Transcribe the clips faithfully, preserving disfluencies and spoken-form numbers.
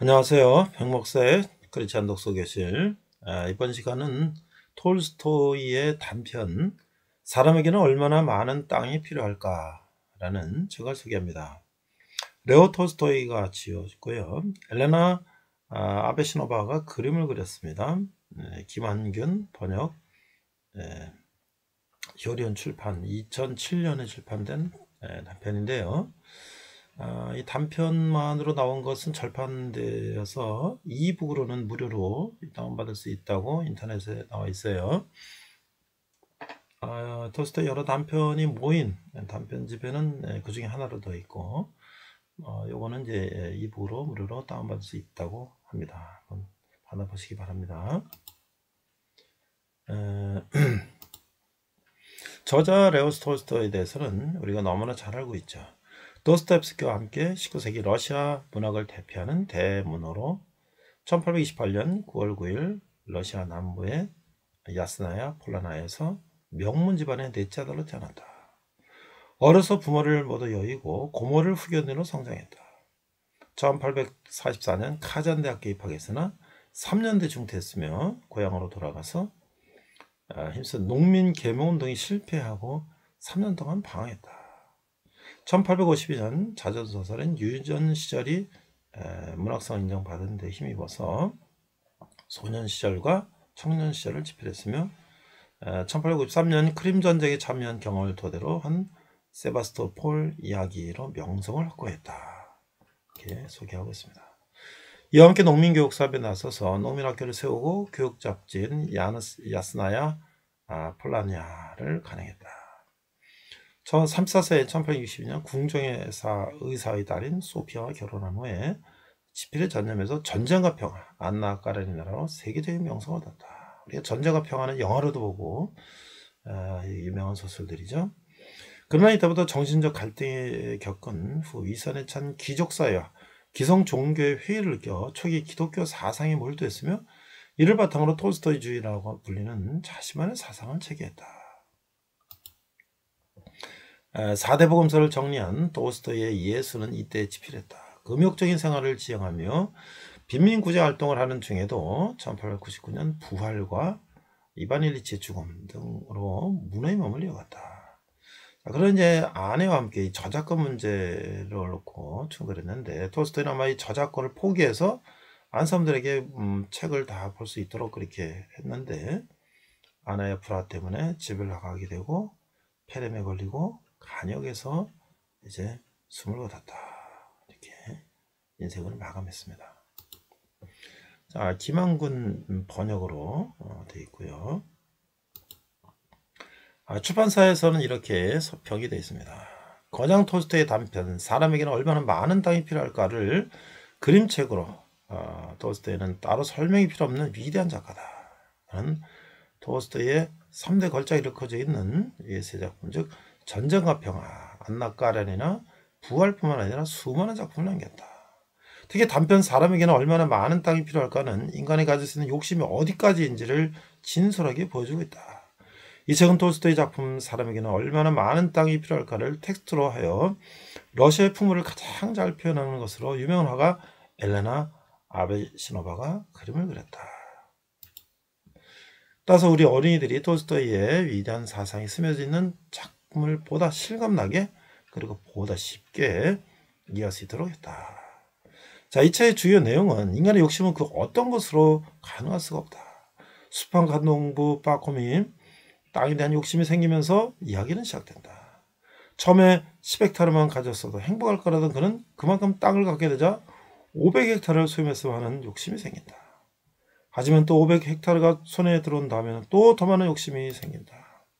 안녕하세요. 백목사의 크리스찬 독서교실. 아, 이번 시간은 톨스토이의 단편 사람에게는 얼마나 많은 땅이 필요할까 라는 책을 소개합니다. 레오 톨스토이가 지었고요. 엘레나 아, 아베시노바가 그림을 그렸습니다. 네, 김한균 번역, 네, 효리온 출판, 이천칠 년에 출판된 네, 단편인데요. 아, 이 단편만으로 나온 것은 절판되어서 이북으로는 무료로 다운받을 수 있다고 인터넷에 나와 있어요. 아, 톨스토이 여러 단편이 모인 단편집에는 그 중에 하나로 더 있고, 어, 요거는 이제 이북으로 무료로 다운받을 수 있다고 합니다. 한번 받아보시기 바랍니다. 에, 저자 레오 톨스토이에 대해서는 우리가 너무나 잘 알고 있죠. 도스토옙스키와 함께 십구 세기 러시아 문학을 대표하는 대문호로 천팔백이십팔 년 구월 구일 러시아 남부의 야스나야 폴라나에서 명문 집안의 넷째 아들로 태어난다. 어려서 부모를 모두 여의고 고모를 후견으로 성장했다. 천팔백사십사 년 카잔 대학교에 입학했으나 삼 년대 중퇴했으며 고향으로 돌아가서 힘써 농민 계몽운동이 실패하고 삼 년 동안 방황했다. 천팔백오십이 년 자전소설인 유전 시절이 문학상 인정받은 데 힘입어서 소년 시절과 청년 시절을 집필했으며 천팔백오십삼 년 크림 전쟁에 참여한 경험을 토대로 한 세바스토폴 이야기로 명성을 확보했다. 이렇게 소개하고 있습니다. 이와 함께 농민교육 사업에 나서서 농민학교를 세우고 교육 잡지인 야스나야 폴라냐를 간행했다. 천삼십사 세인 천팔백육십이 년 궁정의 의사의 딸인 소피아와 결혼한 후에 집필에 전념해서 전쟁과 평화, 안나 까레니나라로 세계적인 명성을 얻었다. 우리가 전쟁과 평화는 영화로도 보고 아, 유명한 소설들이죠. 그러나 이때부터 정신적 갈등을 겪은 후 위선에 찬 귀족사회와 기성 종교의 회의를 느껴 초기 기독교 사상에 몰두했으며 이를 바탕으로 톨스토이주의라고 불리는 자신만의 사상을 체계했다. 사대 복음서를 정리한 톨스토이의 예수는 이때 집필했다. 금욕적인 생활을 지향하며 빈민구제 활동을 하는 중에도 천팔백구십구 년 부활과 이반 일리치의 죽음 등으로 문화의 몸을 이어갔다. 그런 이제 아내와 함께 저작권 문제를 놓고 충돌했는데 톨스토이는 아마 이 저작권을 포기해서 안 사람들에게 음, 책을 다 볼 수 있도록 그렇게 했는데 아내의 불화 때문에 집을 나가게 되고 폐렴에 걸리고 간역에서 이제 숨을 거뒀다. 이렇게 인생을 마감했습니다. 자, 김한군 번역으로 어, 되어 있고요. 아, 출판사에서는 이렇게 서평이 되어 있습니다. 거장 톨스토이의 단편 사람에게는 얼마나 많은 땅이 필요할까를 그림책으로 어, 톨스토이는 따로 설명이 필요 없는 위대한 작가다. 라는 톨스토이의 삼 대 걸작이 일컬어져 있는 세 작품, 즉 전쟁과 평화, 안나 까레니나 부활뿐만 아니라 수많은 작품을 남겼다. 특히 단편 사람에게는 얼마나 많은 땅이 필요할까는 인간이 가질 수 있는 욕심이 어디까지인지를 진솔하게 보여주고 있다. 이 책은 톨스토이 작품 사람에게는 얼마나 많은 땅이 필요할까를 텍스트로 하여 러시아의 풍물을 가장 잘 표현하는 것으로 유명한 화가 엘레나 아베시노바가 그림을 그렸다. 따라서 우리 어린이들이 톨스토이의 위대한 사상이 스며져 있는 작품을 보다 실감나게 그리고 보다 쉽게 이해할 수 있도록 했다. 자, 이 책의 주요 내용은 인간의 욕심은 그 어떤 것으로 가능할 수가 없다. 수판가 농부 빠코미 땅에 대한 욕심이 생기면서 이야기는 시작된다. 처음에 십 헥타르만 가졌어도 행복할 거라던 그는 그만큼 땅을 갖게 되자 오백 헥타르를 소유했으면 하는 욕심이 생긴다. 하지만 또 오백 헥타르가 손에 들어온 다음에는 또 더 많은 욕심이 생긴다.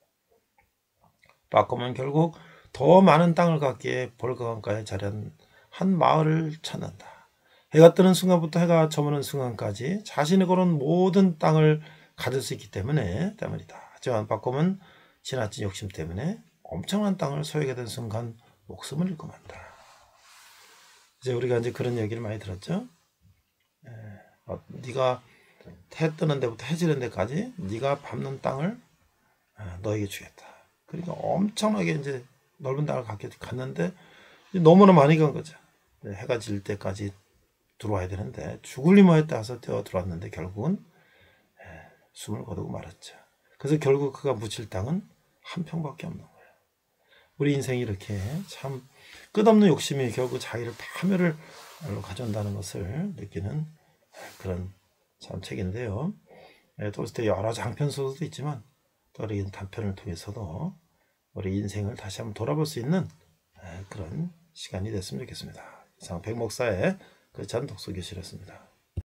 빠꼼은 결국 더 많은 땅을 갖기에 볼가강가에 자리한 한 마을을 찾는다. 해가 뜨는 순간부터 해가 저무는 순간까지 자신이 걸은 모든 땅을 가질 수 있기 때문에 때문이다. 하지만 빠꼼은 지나친 욕심 때문에 엄청난 땅을 소유하게 된 순간 목숨을 잃고 만다. 이제 우리가 이제 그런 얘기를 많이 들었죠. 에, 어, 네가 해 뜨는 데부터 해 지는 데까지 네가 밟는 땅을 너에게 주겠다. 그러니까 엄청나게 이제 넓은 땅을 갖게 갔는데 너무나 많이 간 거죠. 해가 질 때까지 들어와야 되는데 죽을리 뭐했다 해서 뛰어 들어왔는데 결국은 숨을 거두고 말았죠. 그래서 결국 그가 묻힐 땅은 한 평밖에 없는 거예요. 우리 인생이 이렇게 참 끝없는 욕심이 결국 자기를 파멸을 가져온다는 것을 느끼는 그런 참 책인데요. 톨스토이 여러 장편 소설도 있지만 또 이런 단편을 통해서도 우리 인생을 다시 한번 돌아볼 수 있는 그런 시간이 됐으면 좋겠습니다. 이상 백 목사의 그 전 독서교실이었습니다.